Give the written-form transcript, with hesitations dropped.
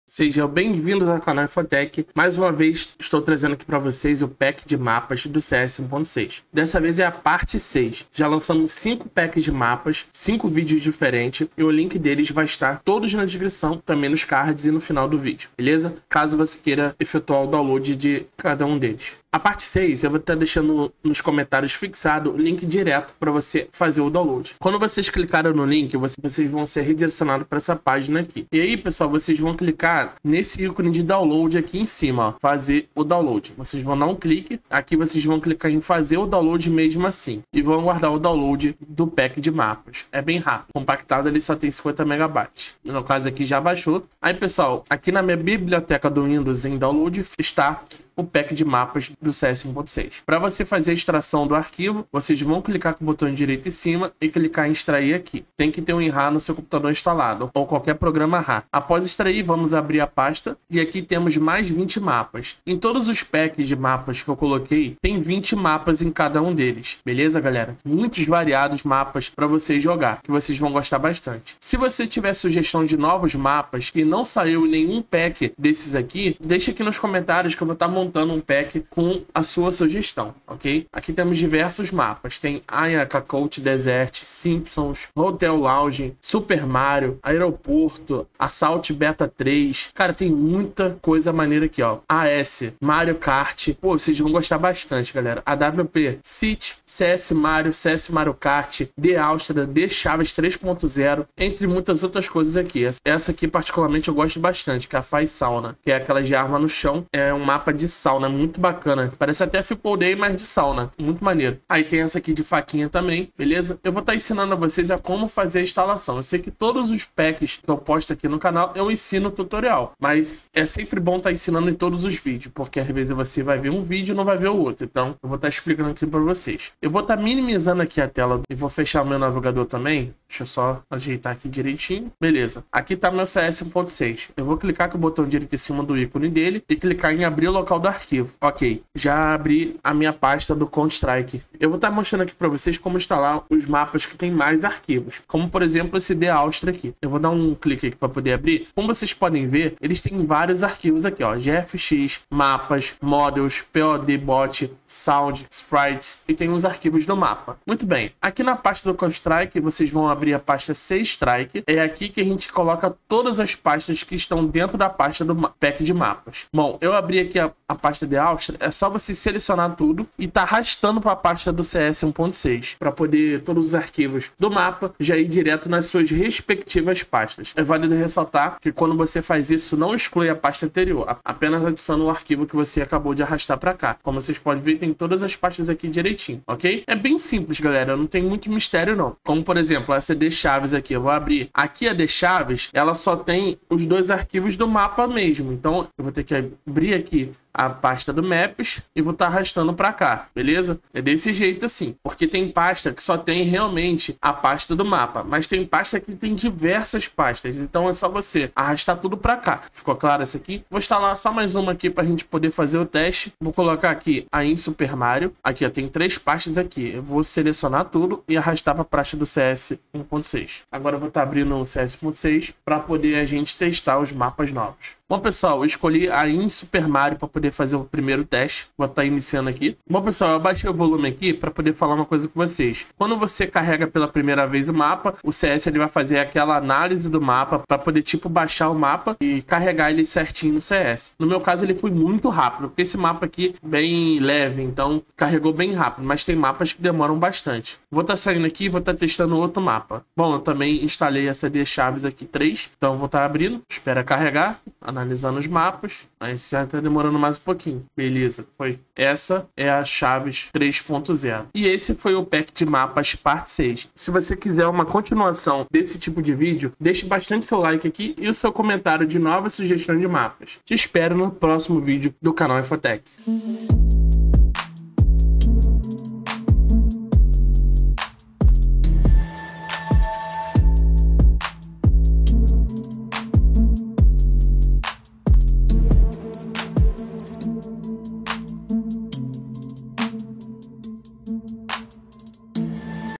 Sejam bem-vindos ao canal Infotech. Mais uma vez estou trazendo aqui para vocês o pack de mapas do CS 1.6. Dessa vez é a parte 6. Já lançamos 5 packs de mapas, 5 vídeos diferentes e o link deles vai estar todos na descrição, também nos cards e no final do vídeo, beleza? Caso você queira efetuar o download de cada um deles. A parte 6 eu vou estar deixando nos fixado o link direto para você fazer o download. Quando vocês clicarem no link, vocês vão ser redirecionados para essa página aqui. E aí, pessoal, vocês vão clicar nesse ícone de download aqui em cima, ó, fazer o download. Vocês vão dar um clique, aqui vocês vão clicar em fazer o download mesmo assim. E vão guardar o download do pack de mapas. É bem rápido. Compactado ele só tem 50 megabytes. No caso aqui já baixou. Aí, pessoal, aqui na minha biblioteca do Windows em download está o pack de mapas do CS 1.6. Para você fazer a extração do arquivo, vocês vão clicar com o botão direito em cima e clicar em extrair aqui. Tem que ter um RAR no seu computador instalado ou qualquer programa RAR. Após extrair, vamos abrir a pasta e aqui temos mais 20 mapas. Em todos os packs de mapas que eu coloquei, tem 20 mapas em cada um deles. Beleza, galera? Muitos variados mapas para vocês jogar, que vocês vão gostar bastante. Se você tiver sugestão de novos mapas que não saiu em nenhum pack desses aqui, deixa aqui nos comentários que eu vou estar montando um pack com a sua sugestão, ok? Aqui temos diversos mapas. Tem Ayaka Coach Desert, Simpsons, Hotel Lounge, Super Mario, Aeroporto, Assault Beta 3. Cara, tem muita coisa maneira aqui, ó. AS, Mario Kart. Pô, vocês vão gostar bastante, galera. AWP, City, CS Mario Kart, The Áustria, The Chaves 3.0, entre muitas outras coisas aqui. Essa aqui, particularmente, eu gosto bastante, que é a Faz Sauna, que é aquela de arma no chão. É um mapa de sauna, muito bacana. Parece até Full Day, mas de sauna. Muito maneiro. Aí tem essa aqui de faquinha também, beleza? Eu vou estar ensinando a vocês a como fazer a instalação. Eu sei que todos os packs que eu posto aqui no canal, eu ensino tutorial. Mas é sempre bom estar ensinando em todos os vídeos, porque às vezes você vai ver um vídeo e não vai ver o outro. Então, eu vou estar explicando aqui para vocês. Eu vou estar minimizando aqui a tela e vou fechar o meu navegador também. Deixa eu só ajeitar aqui direitinho. Beleza. Aqui tá meu CS 1.6. Eu vou clicar com o botão direito em cima do ícone dele e clicar em abrir o local do arquivo. Ok, já abri a minha pasta do Counter-Strike. Eu vou estar mostrando aqui para vocês como instalar os mapas que tem mais arquivos, como por exemplo esse The Áustria aqui. Eu vou dar um clique aqui para poder abrir. Como vocês podem ver, eles têm vários arquivos aqui, ó, GFX, mapas, models, POD bot, sound, sprites e tem os arquivos do mapa. Muito bem, aqui na pasta do Counter-Strike vocês vão abrir a pasta C-Strike. É aqui que a gente coloca todas as pastas que estão dentro da pasta do pack de mapas. Bom, eu abri aqui a pasta de Áustria, é só você selecionar tudo e tá arrastando para a pasta do CS 1.6 para poder todos os arquivos do mapa já ir direto nas suas respectivas pastas. É válido ressaltar que quando você faz isso, não exclui a pasta anterior, apenas adiciona o arquivo que você acabou de arrastar para cá. Como vocês podem ver, tem todas as pastas aqui direitinho, ok? É bem simples, galera, não tem muito mistério não. Como por exemplo, essa The Chaves aqui, eu vou abrir. Aqui a The Chaves, ela só tem os dois arquivos do mapa mesmo, então eu vou ter que abrir aqui a pasta do Maps e vou estar arrastando para cá, beleza? É desse jeito assim, porque tem pasta que só tem realmente a pasta do mapa, mas tem pasta que tem diversas pastas, então é só você arrastar tudo para cá. Ficou claro isso aqui? Vou instalar só mais uma aqui para a gente poder fazer o teste. Vou colocar aqui a Super Mario, aqui ó, tem 3 pastas aqui, eu vou selecionar tudo e arrastar para a pasta do CS 1.6. Agora eu vou estar abrindo o CS 1.6 para poder a gente testar os mapas novos. Bom, pessoal, eu escolhi a Super Mario para poder fazer o primeiro teste. Vou estar iniciando aqui. Bom, pessoal, eu baixei o volume aqui para poder falar uma coisa com vocês. Quando você carrega pela primeira vez o mapa, o CS ele vai fazer aquela análise do mapa para poder, tipo, baixar o mapa e carregar ele certinho no CS. No meu caso, ele foi muito rápido, porque esse mapa aqui é bem leve, então carregou bem rápido. Mas tem mapas que demoram bastante. Vou estar saindo aqui e vou estar testando outro mapa. Bom, eu também instalei essa The Chaves aqui 3, então vou estar abrindo. Espera carregar. Analisando os mapas, mas já tá demorando mais um pouquinho. Beleza, foi. Essa é a Chaves 3.0. E esse foi o pack de mapas parte 6. Se você quiser uma continuação desse tipo de vídeo, deixe bastante seu like aqui e o seu comentário de novas sugestões de mapas. Te espero no próximo vídeo do canal Infotech.